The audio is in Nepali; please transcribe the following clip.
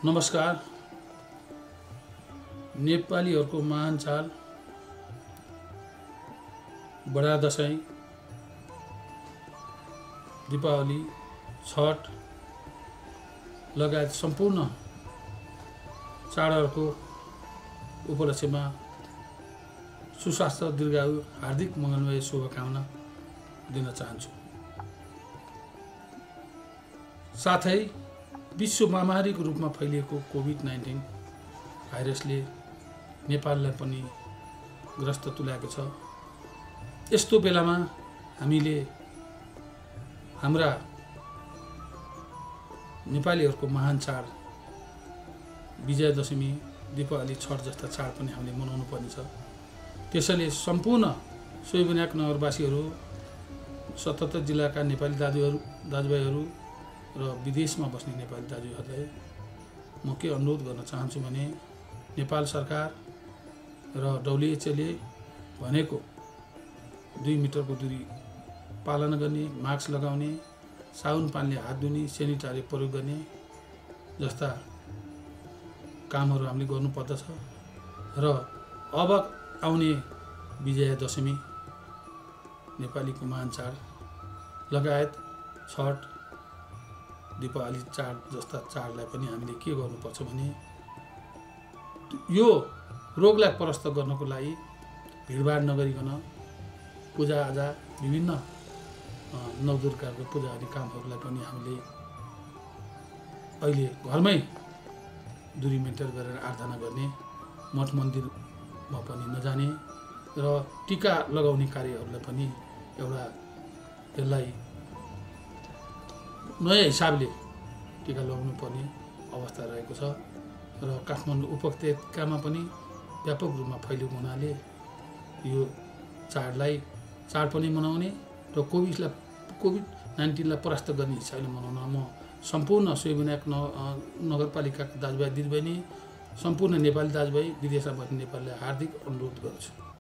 नमस्कार। नेपालीहरूको महान चाड बडा दशैं, दीपावली, छठ लगायत सम्पूर्ण चाडहरूको उपलक्ष्यमा सुस्वास्थ्य, दीर्घायु, हार्दिक मङ्गलमय शुभकामना दिन चाहन्छु। साथै विश्व महामारीको रूपमा फैलिएको कोभिड-19 भाइरसले नेपाललाई पनि ग्रस्त तुल्याएको छ। यस्तो बेलामा हामीले हाम्रा नेपालीहरूको महान चाड विजयादशमी, दीपावली, छठ जस्ता चाड पनि हामीले मनाउनु पर्ने छ। त्यसैले सम्पूर्ण सोहीविनायक नगरवासीहरू, 77 जिल्लाका नेपाली दाजुभाइहरू र विदेशमा बस्ने नेपाली दाजुभाइहरूलाई म के अनुरोध गर्न चाहन्छु भने नेपाल सरकार र WHOले भनेको 2 मिटरको दूरी पालना गर्ने, मास्क लगाउने, साबुन पानीले हात धुने, सेनिटाइजर प्रयोग गर्ने जस्ता कामहरू हामीले गर्नुपर्दछ। र अब आउने विजयादशमी, नेपालीको महान चाड लगायत छठ, दीपावली चाड जस्ता चाडलाई पनि हामीले के गर्नुपर्छ भने यो रोगलाई परास्त गर्नको लागि भिडभाड नगरिकन पूजाआजा, विभिन्न नवदुर्गाको पूजा आदि कामहरूलाई पनि हामीले अहिले घरमै दूरी मेन्टेन गरेर आराधना गर्ने, मठ मन्दिरमा पनि नजाने र टीका लगाउने कार्यहरूलाई पनि एउटा यसलाई नयाँ हिसाबले टीका लगाउनु पर्ने अवस्था रहेको छ। र काठमाडौँ उपत्यकामा पनि व्यापक रूपमा फैलिएको हुनाले यो चाड पनि मनाउने र कोभिड-19 परास्त गर्ने हिसाबले मनाउन म सम्पूर्ण सोहीविनायक नगरपालिकाका दाजुभाइ दिदीबहिनी, सम्पूर्ण नेपाली दाजुभाइ, विदेशमा बस्ने नेपालीलाई हार्दिक अनुरोध गर्छु।